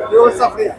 Yo está fría.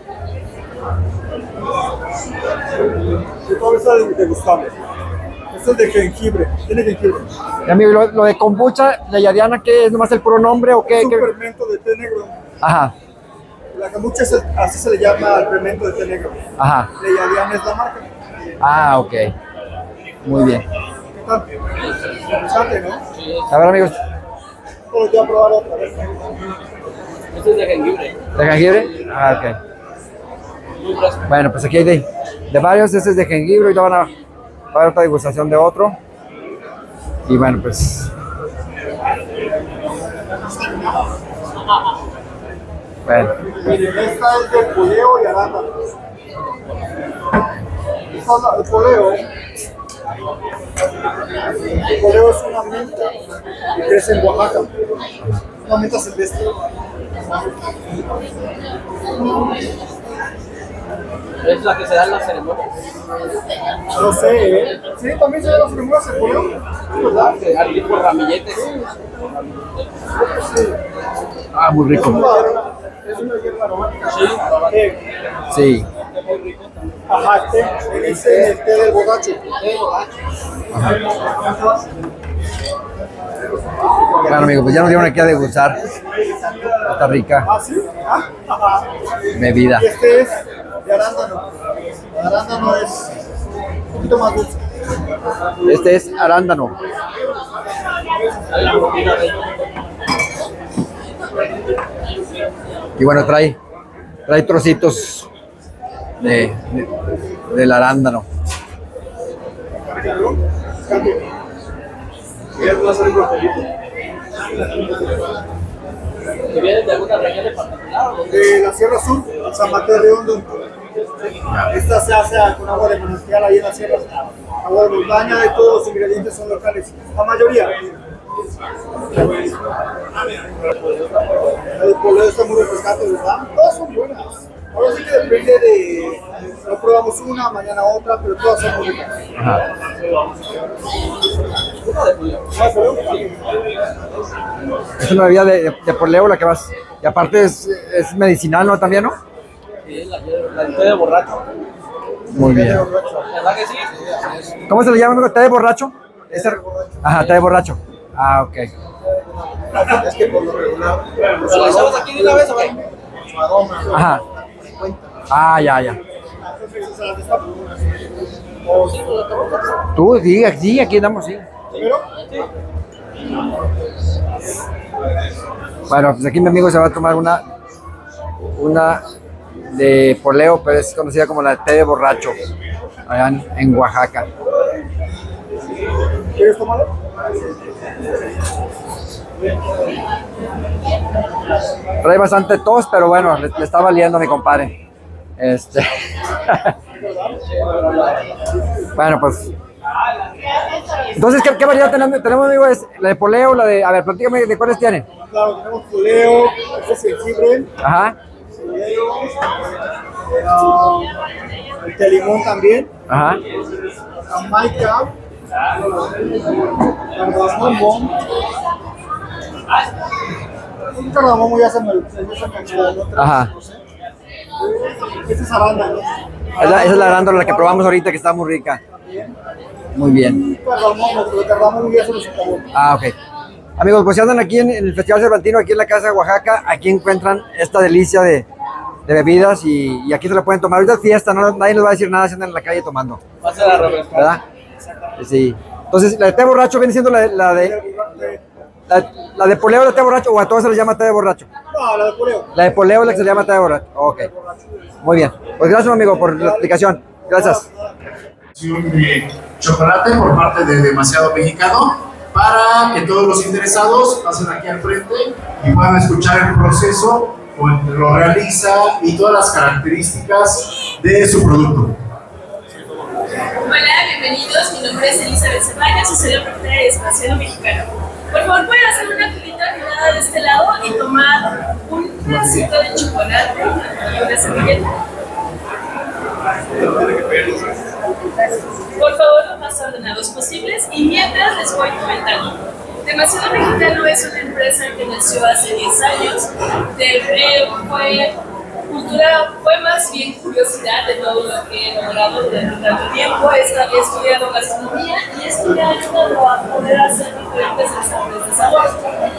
Y todo está degustable. Este es de jengibre. Tiene jengibre. Y amigo, lo de kombucha de Yadiana, ¿qué es? ¿Nomás el puro nombre o qué? Es un fermento de té negro. Ajá, La kombucha así se le llama al fermento de té negro. ajá. De Yadiana es la marca. Ah, ok. Muy bien. ¿Qué tal? Interesante, ¿no? A ver, amigos, Esto lo voy a probar otra vez. Este es de jengibre. ¿de jengibre? Ah, ok. Bueno, pues aquí hay de varios. Este es de jengibre y ya van a ver otra degustación de otro. Y bueno, pues. Bueno, Miren, esta es de poleo y arándano. El poleo. El poleo es una menta que crece en Oaxaca. Una menta silvestre. Es la que se da en las ceremonias. No sé, ¿eh? Sí, también se dan las ceremonias el poleo. Sí, ¿verdad? Se da tipo ramilletes. Sí. ah, muy rico. Es una hierba aromática. Sí. Sí. Ajá, este es el té del borracho. Bueno, amigos, pues ya nos dieron aquí a degustar esta rica ¿Ah, sí? Ah, ajá. bebida. Y este es de arándano. El arándano es un poquito más dulce. Este es arándano. Y bueno, trae trocitos del arándano. ¿Que vienen de alguna región en particular? De la Sierra Sur, San Mateo de Hondo. Esta se hace con agua de manantial ahí en la sierra. Agua de montaña y todos los ingredientes son locales. La mayoría. El poleo está muy refrescante, ¿verdad? Todas son buenas. Ahora sí que depende de. No probamos una, mañana otra, pero todas son muy ricas. Ajá. Es una bebida de poleo la que vas. Y aparte es medicinal, ¿no? También, ¿no? Sí, la té de borracho. Muy bien. ¿Verdad que sí? ¿Cómo se le llama, amigo? ¿Té de borracho? Ajá, té de borracho. Ah, ok. Es que por lo regular. ¿Lo realizamos aquí de una vez o qué? Su aroma. Ajá. Ah, ya. Tú, sí, aquí andamos, sí. ¿Primero? Bueno, pues aquí mi amigo se va a tomar una de poleo, pero es conocida como la té de borracho, allá en Oaxaca. ¿Quieres tomarlo? Trae bastante tos, pero bueno, le está valiendo a mi compadre. Bueno, pues. Entonces, ¿qué variedad tenemos, amigo? ¿Es la de poleo, la de. A ver, platícame de cuáles tienen. Claro, tenemos poleo, este es jengibre, Ajá, el té limón también, ajá. jamaica, cardamomo. Un cardamomo ya se me cachó, ¿no? Ajá. Este es arándano. Esa es la arándano, la que probamos ahorita, que está muy rica. Muy bien. Cardamomo, pero el cardamomo ya se nos acabó. Ah, ok. Amigos, pues si andan aquí en el Festival Cervantino, aquí en la Casa de Oaxaca, aquí encuentran esta delicia de bebidas y aquí se la pueden tomar. Ahorita es fiesta, ¿no? Nadie les va a decir nada si andan en la calle tomando, Va a ser la refrescante. ¿verdad? Sí. Entonces, la de té borracho viene siendo la de poleo de té borracho, o a todos se les llama té de borracho. No, la de poleo. La de poleo es la que se le llama té de borracho. Ok. Muy bien. Pues gracias, amigo, por la explicación. Gracias. De chocolate por parte de Demasiado Mexicano para que todos los interesados pasen aquí al frente y puedan escuchar el proceso, lo realiza y todas las características de su producto. Hola, bienvenidos. Mi nombre es Elizabeth Ceballos y soy la propietaria de Demasiado Mexicano. Por favor, pueden hacer una filita girada de este lado y tomar un pedacito de chocolate y una servilleta. Por favor, lo más ordenados posibles y mientras les voy comentando. Demasiado Mexicano es una empresa que nació hace 10 años. Fue acupuntura fue más bien curiosidad de todo lo que he logrado durante tanto tiempo. He estudiado gastronomía y esto me ha ayudado a poder hacer diferentes sabores de sabor.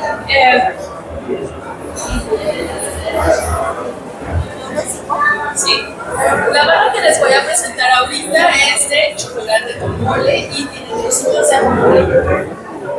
Sí, la barra que les voy a presentar ahorita es de chocolate con mole y tiene trocitos de mole.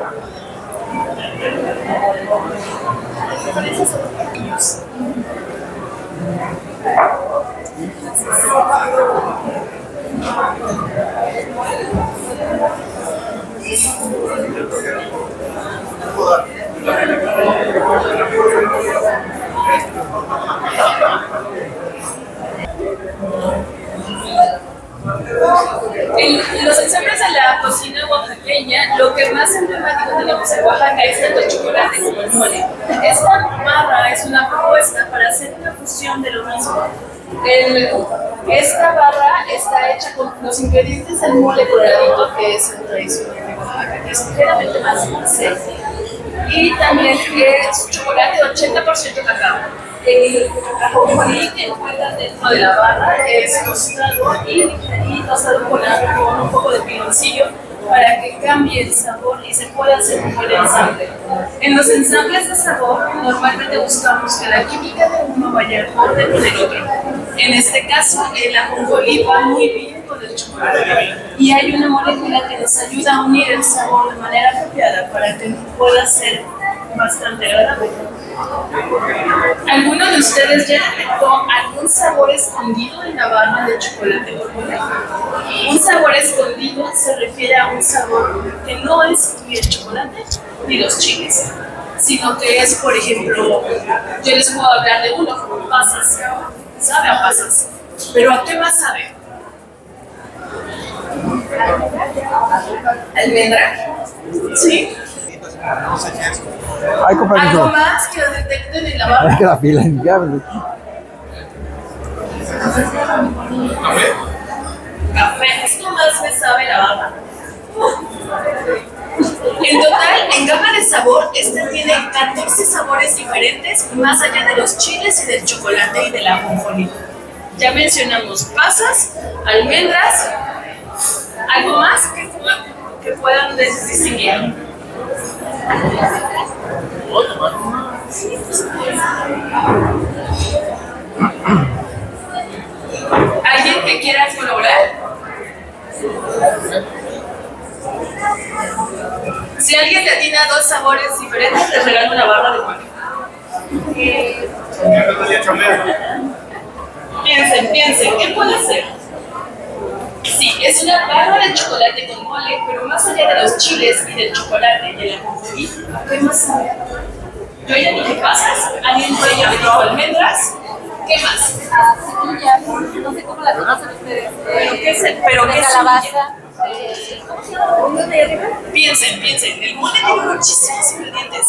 En los ensambles de la cocina oaxaqueña, lo que más emblemático tenemos en Oaxaca es tanto el chocolate como el mole. Esta barra es una propuesta para hacer una fusión de lo mismo. Esta barra está hecha con los ingredientes del mole coloradito, que es el tradicional de Oaxaca, que es ligeramente más dulce, y también es chocolate de 80% cacao. El ajonjolí que encuentran dentro de la barra es tostado y tostado con un poco de piloncillo para que cambie el sabor y se pueda hacer un buen ensamble. En los ensambles de sabor normalmente buscamos que la química de uno vaya acorde con el otro. En este caso el ajonjolí va muy bien con el chocolate y hay una molécula que nos ayuda a unir el sabor de manera apropiada para que pueda ser bastante agradable. ¿Alguno de ustedes ya detectó algún sabor escondido en la barra de chocolate con mole? Un sabor escondido se refiere a un sabor que no es ni el chocolate ni los chiles, sino que es, por ejemplo, yo les puedo hablar de uno, pasas. Sabe a pasas, pero ¿a qué más sabe? ¿Almendra? ¿Sí? Ay, compañero. ¿Algo más que detecten en la barra? Es que la fila en Café, esto más me sabe la barra. En total, en gama de sabor, este tiene 14 sabores diferentes, más allá de los chiles y del chocolate y del ajonjolí. Ya mencionamos pasas, almendras, algo más que puedan distinguir. ¿Alguien que quiera colaborar? Si alguien le atina 2 sabores diferentes, te regalo una barra de pan. Piensen, ¿qué puede ser? Sí, es una barra de chocolate con mole, pero más allá de los chiles y del chocolate y el ajonjolí, ¿qué más sabe? Yo ya dije pasas, alguien ya me dijo almendras, ¿qué más? Semillas, no sé cómo la conocen ustedes. ¿Pero qué calabaza. ¿Cómo se llama? Piensen, el mole tiene muchísimos ingredientes.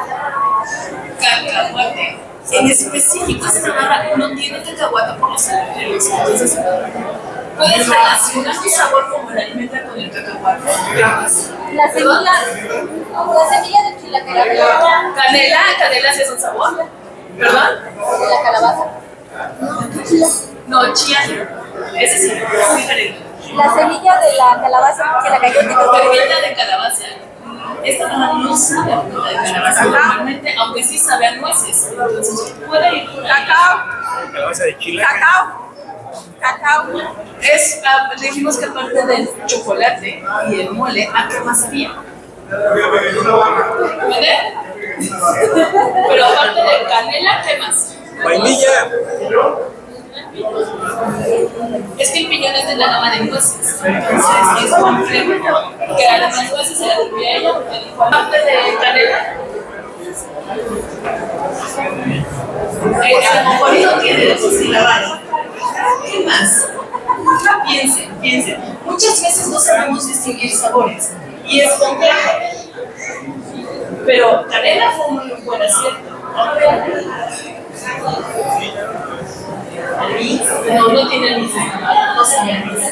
Cacahuate. En específico, esta barra no tiene cacahuate por los agujeros. Entonces, puedes relacionar tu sabor como la almendra con el cacahuate. La semilla de chilaquera. Canela sí es un sabor. ¿Perdón? De la calabaza. No, chía. Ese sí, es diferente. La semilla de la calabaza, que la cayó Permita de calabaza. Esta barra no sabe a fruta de calabaza normalmente, aunque sí sabe a nueces. Entonces puede ir por ahí. Calabaza de chile. Cacao. Dijimos que aparte del chocolate y el mole, ¿a qué más sabía? ¿Vale? Pero aparte de canela, ¿qué más? Vainilla. Es que el piñón es de la gama de nueces. Entonces es complejo. Que a las nueces se la volvía ella porque dijo, aparte de canela. A lo mejor no tiene eso sí la barra. ¿Qué más? Piensen. Muchas veces no sabemos distinguir sabores y es complejo. Pero canela fue muy buen acierto. ¿Anís? No tiene anís. No sabe anís.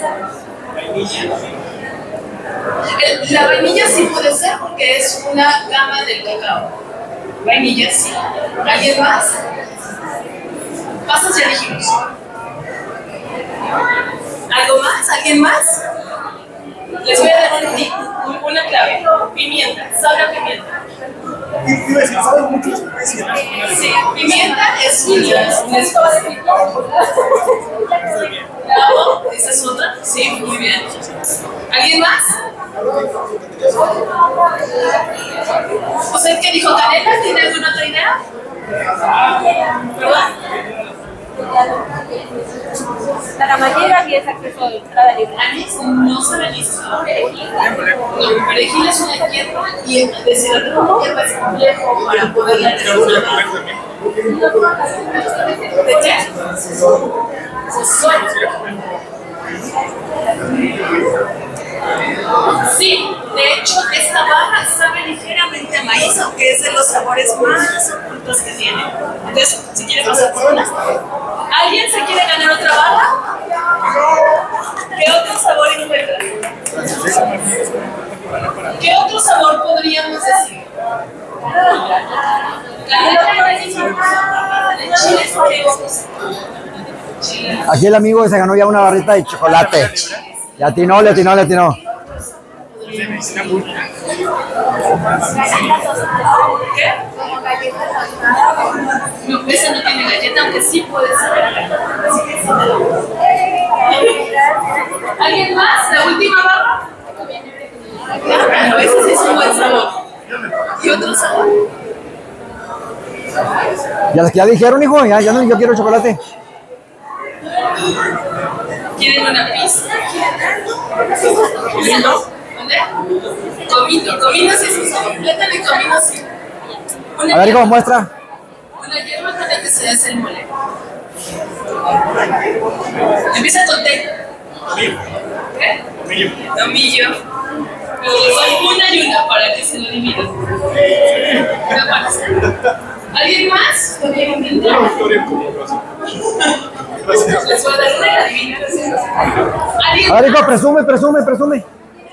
La vainilla sí puede ser porque es una gama del cacao. Vainilla sí. ¿Alguien más? Pasas ya dijimos. ¿Algo más? ¿Alguien más? Les voy a dar un tip, una clave. Pimienta, sabe a pimienta. Iba a decir, ¿sabes mucho de especias? Sí, pimienta es Bravo, esa es otra. Sí, muy bien. ¿Alguien más? ¿Usted qué dijo, canela? ¿Tiene alguna otra idea? ¿Verdad? La ramallera y es acceso de entrada libre. Anís no sabe listo. No, perejil es una hierba y deshidratar una hierba es complejo para poderla deshidratar. ¿De qué? Sí, de hecho esta barra sabe ligeramente a maíz, aunque es de los sabores más ocultos que tiene. Entonces, si quiere pasar por una. ¿Alguien se quiere ganar otra barra? ¿Qué otro sabor encuentra? ¿Qué otro sabor podríamos decir? Aquí el amigo se ganó ya una barrita de chocolate. Le atinó. ¿Qué? No, esa no tiene galleta, aunque sí puede ser. ¿Alguien más? ¿La última barra? Bueno, ese sí es un buen sabor. ¿Y otro sabor? Ya dijeron, hijo, ya no, yo quiero chocolate. ¿Quieren una pista? ¿Quieren algo? ¿Dónde? Comino sí es un sabor. Plátano y comino sí. A ver, ¿cómo muestra? Una hierba con la que se hace el mole. Empieza con T. ¿Qué? Tomillo. Pero les doy una y una para que se lo dividan. ¿Alguien más? ¿Todavía intentar? Les voy a dar una adivinación. A ver, hijo, presume.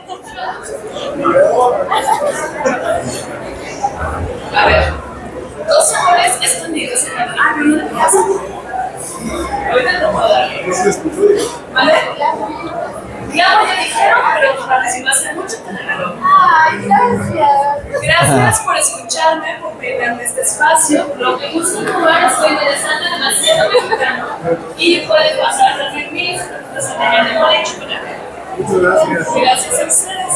A ver, dos sabores escondidos en la... Ah, no, no, no. Ahorita lo puedo dar. ¿Vale? Digamos, ya dijeron, pero para si no hace mucho te regalo. Ay, gracias. Gracias por escucharme, por brindarme este espacio. Lo que gusta jugar es muy interesante, demasiado mexicano. Y puede pasar a dormir, pues a tener de mole y chocolate. Muchas gracias. Gracias a ustedes.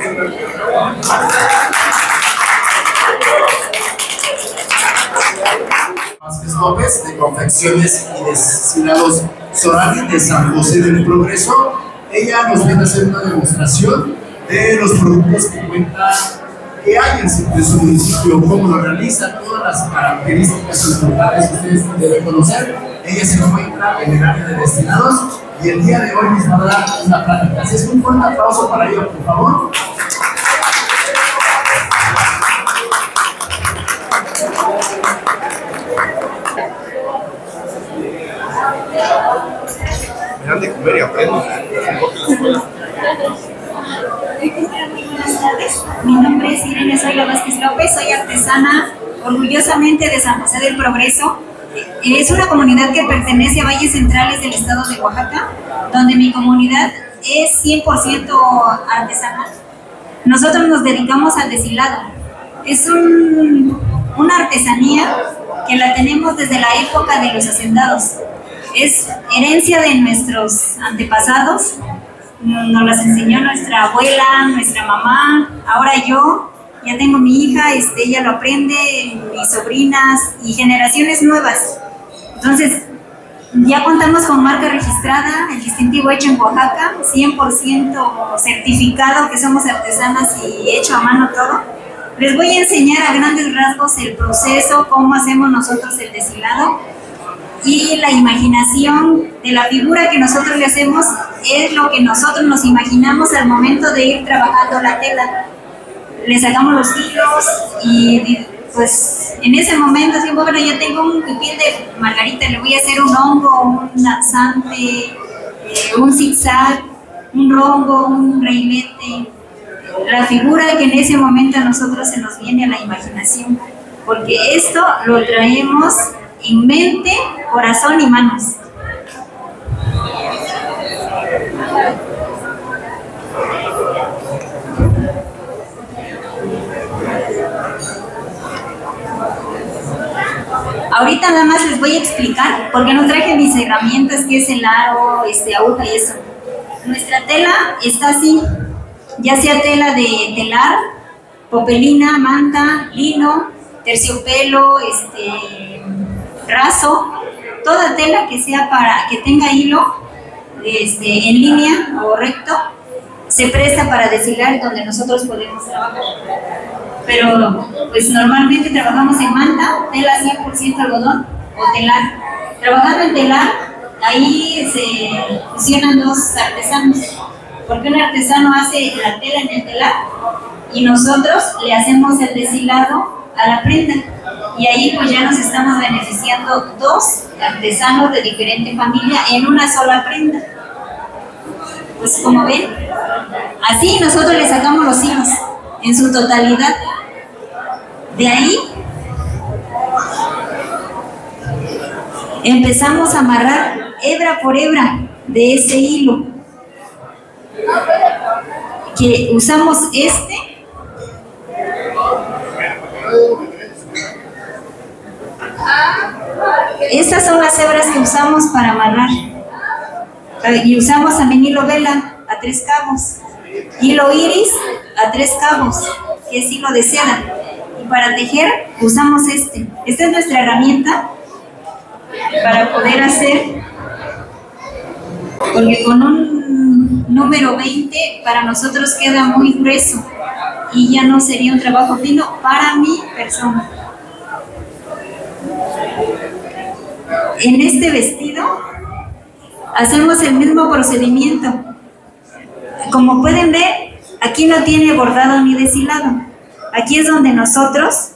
Vázquez López, de Confecciones y Deshilados Sorani de San José del Progreso. Ella nos viene a hacer una demostración de los productos que hay en su municipio, cómo lo realiza, todas las características importantes que ustedes deben conocer. Ella se encuentra en el área de destilados y el día de hoy nos va a dar una plática. Así es, un fuerte aplauso para ella, por favor. Me dan de comer y aprendo. Buenas tardes, mi nombre es Irene Zoila Vázquez López, soy artesana orgullosamente de San José del Progreso. Es una comunidad que pertenece a Valles Centrales del estado de Oaxaca, donde mi comunidad es 100% artesanal. Nosotros nos dedicamos al deshilado. Es una artesanía que la tenemos desde la época de los hacendados. Es herencia de nuestros antepasados. Nos las enseñó nuestra abuela, nuestra mamá, ahora yo, ya tengo mi hija, ella lo aprende, mis sobrinas y generaciones nuevas. Entonces, ya contamos con marca registrada, el distintivo hecho en Oaxaca, 100% certificado que somos artesanas y hecho a mano todo. Les voy a enseñar a grandes rasgos el proceso, cómo hacemos nosotros el deshilado. Y la imaginación de la figura que nosotros le hacemos es lo que nosotros nos imaginamos al momento de ir trabajando la tela. Le sacamos los hilos y pues en ese momento siempre, bueno, yo tengo un pipil de margarita, le voy a hacer un hongo, un danzante, un zigzag, un rombo, un reilete. La figura que en ese momento a nosotros se nos viene a la imaginación, porque esto lo traemos en mente, corazón y manos. Ahorita nada más les voy a explicar, porque no traje mis herramientas, que es el aro, aguja y eso. Nuestra tela está así, ya sea tela de telar, popelina, manta, lino, terciopelo, raso, toda tela que sea para que tenga hilo en línea o recto, se presta para deshilar donde nosotros podemos trabajar. Pero pues normalmente trabajamos en manta, tela 100% algodón o telar. Trabajando en telar, ahí se fusionan dos artesanos, porque un artesano hace la tela en el telar y nosotros le hacemos el deshilado a la prenda, y ahí pues ya nos estamos beneficiando dos artesanos de diferente familia en una sola prenda. Pues como ven, así nosotros le sacamos los hilos en su totalidad. De ahí empezamos a amarrar hebra por hebra de ese hilo, que usamos estas son las hebras que usamos para amarrar, y usamos también hilo vela a 3 cabos, hilo iris a 3 cabos, que es hilo de seda, y para tejer usamos esta es nuestra herramienta para poder hacer, porque con un número 20 para nosotros queda muy grueso y ya no sería un trabajo fino para mi persona. En este vestido hacemos el mismo procedimiento. Como pueden ver, aquí no tiene bordado ni deshilado. Aquí es donde nosotros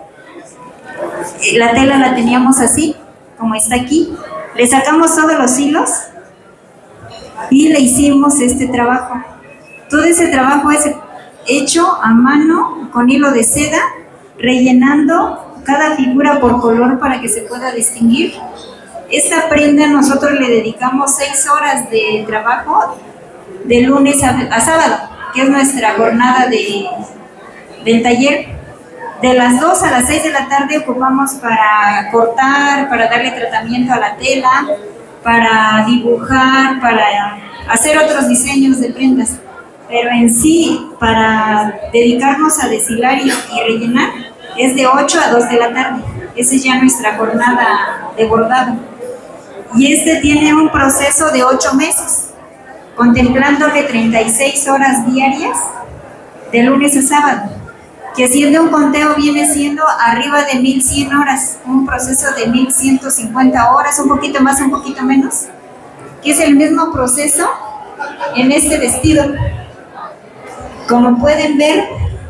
la tela la teníamos así, como está aquí. Le sacamos todos los hilos y le hicimos este trabajo. Todo ese trabajo es hecho a mano con hilo de seda, rellenando cada figura por color para que se pueda distinguir. Esta prenda nosotros le dedicamos 6 horas de trabajo de lunes a sábado, que es nuestra jornada del taller. De las 2 a las 6 de la tarde ocupamos para cortar, para darle tratamiento a la tela, para dibujar, para hacer otros diseños de prendas. Pero en sí, para dedicarnos a deshilar y rellenar, es de 8 a 2 de la tarde. Esa es ya nuestra jornada de bordado. Y tiene un proceso de 8 meses, contemplándole 36 horas diarias, de lunes a sábado, que haciendo un conteo viene siendo arriba de 1100 horas, un proceso de 1150 horas, un poquito más, un poquito menos, que es el mismo proceso en este vestido. Como pueden ver,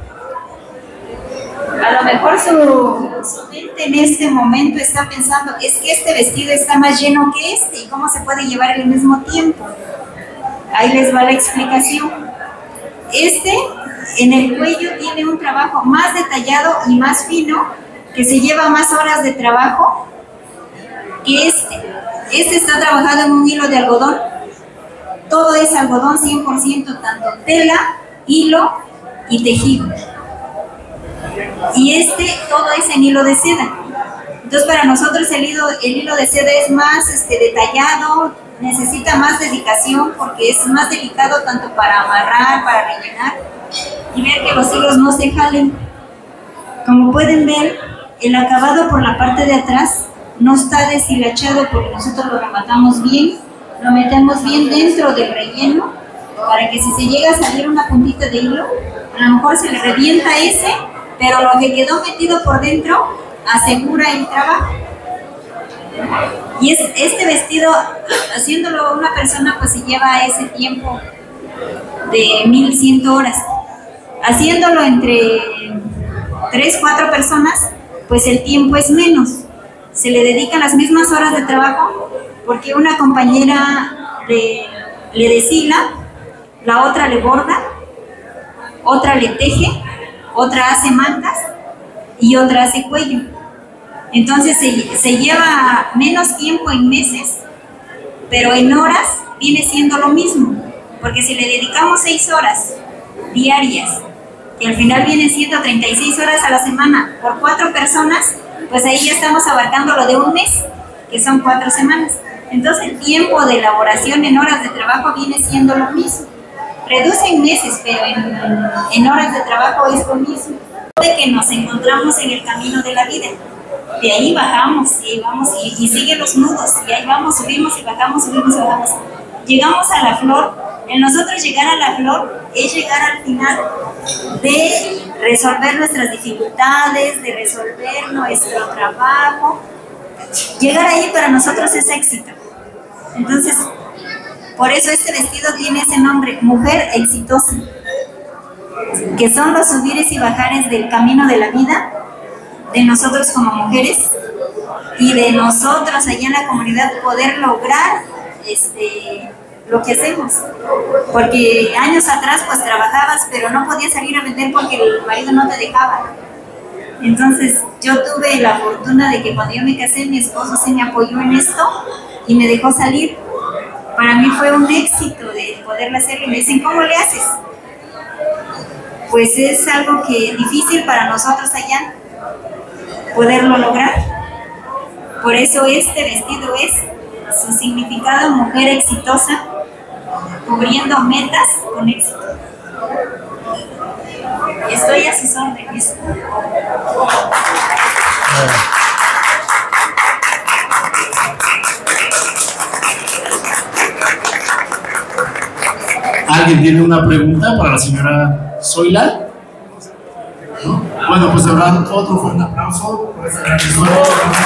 a lo mejor su mente en este momento está pensando, es que este vestido está más lleno que ¿y cómo se puede llevar al mismo tiempo? Ahí les va la explicación. En el cuello tiene un trabajo más detallado y más fino, que se lleva más horas de trabajo que este está trabajado en un hilo de algodón. Todo es algodón 100%, tanto tela, hilo y tejido. Y todo es en hilo de seda. Entonces para nosotros el hilo de seda es más detallado, necesita más dedicación porque es más delicado tanto para amarrar, para rellenar y ver que los hilos no se jalen. Como pueden ver, el acabado por la parte de atrás no está deshilachado porque nosotros lo rematamos bien, lo metemos bien dentro del relleno para que si se llega a salir una puntita de hilo, a lo mejor se le revienta pero lo que quedó metido por dentro asegura el trabajo. Y este vestido, haciéndolo una persona, pues se lleva ese tiempo de 1100 horas. Haciéndolo entre 3, 4 personas, pues el tiempo es menos. Se le dedican las mismas horas de trabajo porque una compañera le deshila, la otra le borda, otra le teje, otra hace mantas y otra hace cuello. Entonces se lleva menos tiempo en meses, pero en horas viene siendo lo mismo, porque si le dedicamos 6 horas diarias, que al final vienen siendo 36 horas a la semana por 4 personas, pues ahí ya estamos abarcando lo de un mes, que son 4 semanas. Entonces el tiempo de elaboración en horas de trabajo viene siendo lo mismo. Reduce en meses, pero en horas de trabajo es lo mismo. De que nos encontramos en el camino de la vida. De ahí bajamos y vamos y siguen los nudos, y ahí vamos, subimos y bajamos, subimos y bajamos. Llegamos a la flor. En nosotros llegar a la flor es llegar al final de resolver nuestras dificultades, de resolver nuestro trabajo. Llegar ahí para nosotros es éxito. Entonces, por eso este vestido tiene ese nombre, Mujer Exitosa, que son los subires y bajares del camino de la vida, de nosotros como mujeres y de nosotros allá en la comunidad poder lograr lo que hacemos. Porque años atrás pues trabajabas, pero no podías salir a vender porque el marido no te dejaba. Entonces yo tuve la fortuna de que cuando yo me casé, mi esposo se me apoyó en esto y me dejó salir. Para mí fue un éxito de poderlo hacer. Y me dicen, ¿cómo le haces? Pues es algo que difícil para nosotros allá poderlo lograr. Por eso este vestido es su significado, mujer exitosa, cubriendo metas con éxito. Estoy a sus órdenes. ¿Alguien tiene una pregunta para la señora Zoila? ¿No? Bueno, pues habrá otro fuerte aplauso por esa gran historia.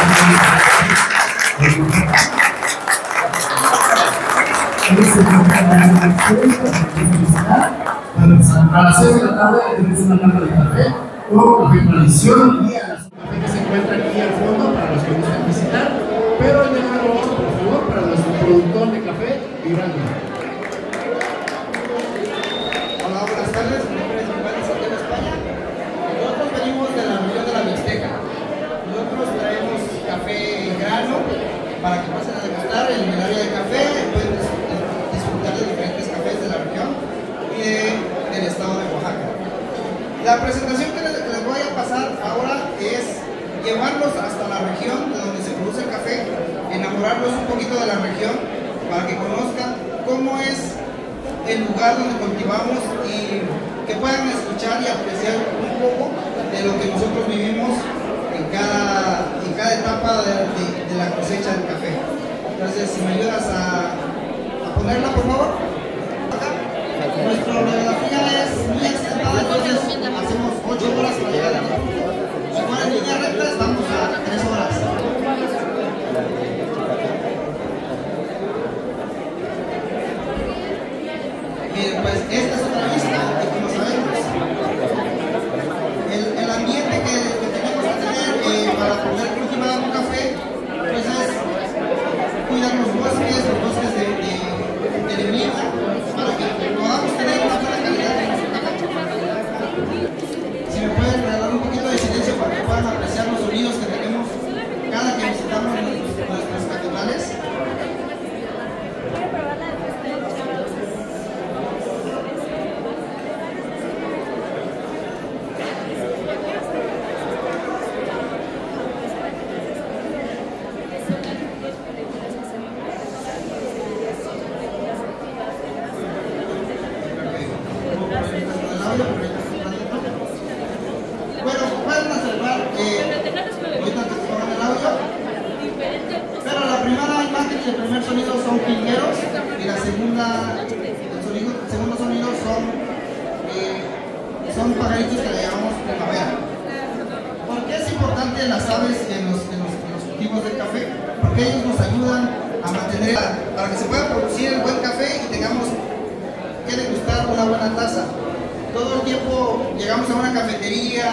A las 6 de la tarde tenemos una carta de café o café tradición y a las café que se encuentra aquí al fondo para los que gustan visitar, pero el dejarlo por favor para nuestro productor de café, Vibrando. Hola, buenas tardes, mi nombre es Iván Santiago, España. Nosotros venimos de la región de la Mixteca. Nosotros traemos café en grano para que pasen a degustar en el área de café, pueden disfrutar de diferentes cafés de la región y del estado de Oaxaca. La presentación que les voy a pasar ahora es llevarlos hasta la región de donde se produce el café, enamorarlos un poquito de la región para que conozcan cómo es el lugar donde cultivamos y que puedan escuchar y apreciar un poco de lo que nosotros vivimos en cada etapa de la cosecha del café. Entonces, si me ayudas a ponerla, por favor. Acá. Nuestra orografía es muy extensa, entonces hacemos 8 horas para llegar aquí. Si fuera en línea recta, estamos a 3 horas. Pues esta es otra vista y como sabemos el ambiente que tenemos que tener para poder cultivar un café pues es cuidar los bosques de neblina para que podamos tener una buena calidad de nuestro café. Si me pueden regalar un poquito de silencio para que puedan apreciar los sonidos que tenemos cada que visitamos nuestras capitales. Bueno, pueden observar ahorita que se pongan el audio, pero la primera imagen y el primer sonido son jilgueros y el segundo sonido son pajaritos que le llamamos primavera. ¿Por qué es importante las aves en los cultivos del café? Porque ellos nos ayudan a mantener, para que se pueda producir el buen café y tengamos que degustar una buena taza. Todo el tiempo llegamos a una cafetería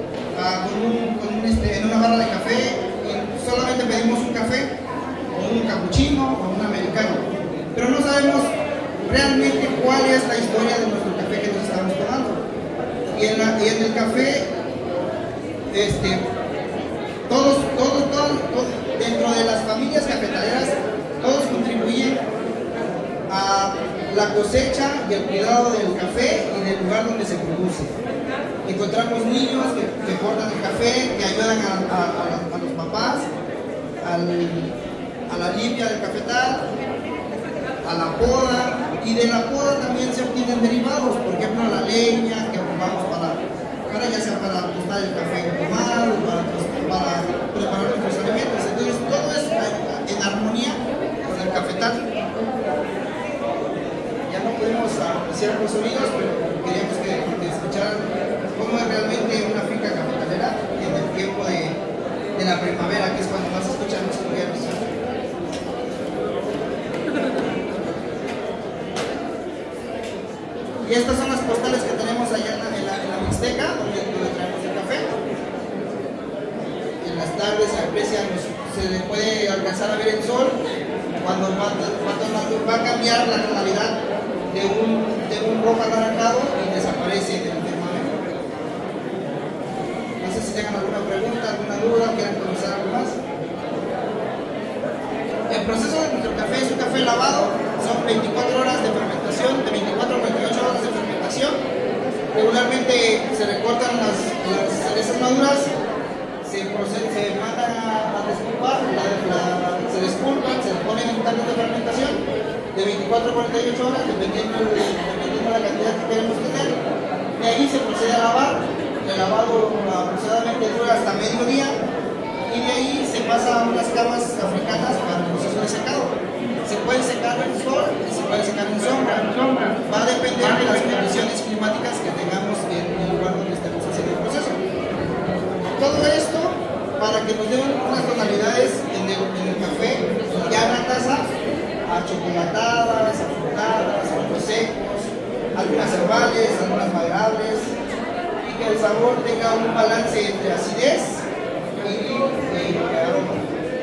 en una barra de café y solamente pedimos un café, o un capuchino o un americano, pero no sabemos realmente cuál es la historia de nuestro café que nos estamos tomando. Y en el café todos, dentro de las familias cafetaleras, todos contribuyen a la cosecha y el cuidado del café y del lugar donde se produce. Encontramos niños que cortan el café, que ayudan a los papás, a la limpia del cafetal, a la poda, y de la poda también se obtienen derivados, por ejemplo la leña que ocupamos para ya sea para tostar el café tomado, para preparar nuestros alimentos. Entonces todo es en armonía con el cafetal. Ya no pudimos apreciar los sonidos, pero queríamos que escucharan cómo es realmente una finca cafetalera en el tiempo de la primavera, que es cuando más se escuchan los inviernos. Y estas son las postales que tenemos allá en la Mixteca, donde traemos el café. En las tardes se le puede alcanzar a ver el sol cuando va a cambiar la tonalidad de un rojo anaranjado y desaparece del firmamento. No sé si tengan alguna pregunta, alguna duda, quieran conocer algo más. El proceso de nuestro café es un café lavado, son 24 horas de fermentación, de 24 a 48 horas de fermentación. Regularmente se recortan las cerezas maduras, se mandan a despulpar, se despulpan, se ponen en tanques de fermentación de 24 a 48 horas, dependiendo de la cantidad que queremos tener. De ahí se procede a lavar, el lavado aproximadamente dura hasta mediodía. Y de ahí se pasa a unas camas africanas para el proceso de secado. Se puede secar en sol y se puede secar en sombra. Va a depender de las condiciones climáticas que tengamos en el lugar donde estemos haciendo el proceso. Todo esto para que nos den unas tonalidades en el café, ya en la taza, achocolatadas, afrutadas, frutos secos, algunas herbales, algunas maderables, y que el sabor tenga un balance entre acidez y aroma.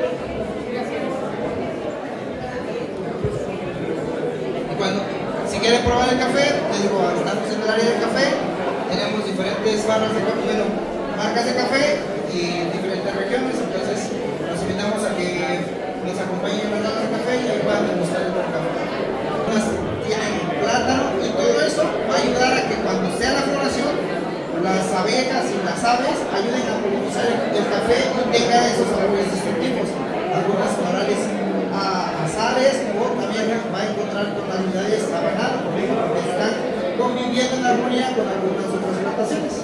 Y si quieren probar el café, les digo, estamos en el área del café, tenemos diferentes barras de café, marcas de café y diferentes regiones, entonces los invitamos a que nos acompañen en las barras de café y ahí puedan demostrar el buen café. Unas tienen plátano y todo eso va a ayudar a que cuando sea la floración, las abejas y las aves ayuden a polinizar el café y tenga esos sabores distintivos. Algunas florales azares o también va a encontrar tonalidades avanadas, por ejemplo, porque están conviviendo en armonía con algunas otras plantaciones.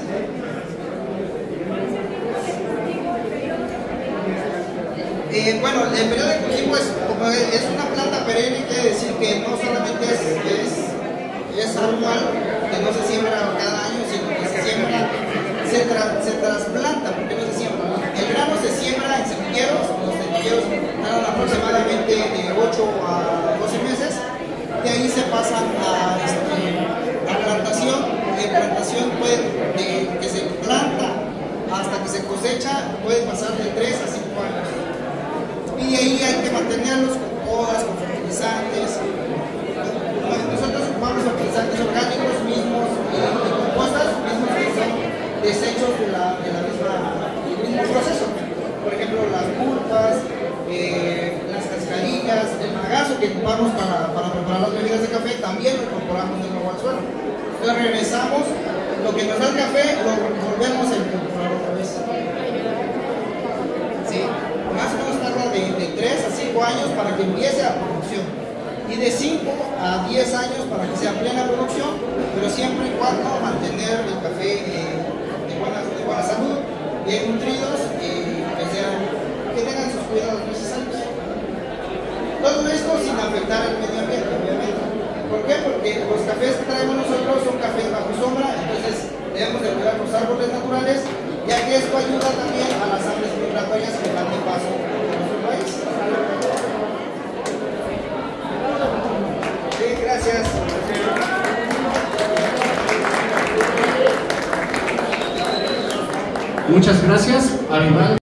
Bueno, el periodo de cultivo como es una planta perenne, quiere decir que no solamente es anual, que no se siembra cada año, sino que se siembra, se trasplanta, porque no se siembra. El grano se siembra en semilleros, los semilleros tardan aproximadamente de 8 a 12 meses, de ahí se pasan a plantación. En plantación que se planta hasta que se cosecha puede pasar de 3 a 5 años. Y de ahí hay que mantenerlos con podas, con fertilizantes. Nosotros ocupamos fertilizantes orgánicos mismos y compostas mismos que son desechos del mismo proceso. Por ejemplo, las pulpas, las cascarillas, el magazo que ocupamos para preparar las bebidas de café también lo incorporamos de nuevo al suelo. Entonces regresamos, lo que nos da el café lo volvemos a incorporar otra vez. ¿Sí? Más o menos tarda de 3 a 5 años para que empiece la producción y de 5 a 10 años para que sea plena producción, pero siempre y cuando mantener el café de buena salud, bien nutridos y que tengan sus cuidados necesarios. Todo esto sin afectar al medio ambiente, obviamente. ¿Por qué? Porque los cafés que traemos nosotros son cafés bajo sombra, entonces debemos de cuidar los árboles naturales, ya que esto ayuda también a las aves migratorias que van de paso en nuestro país. Sí, gracias. Muchas gracias, Avival.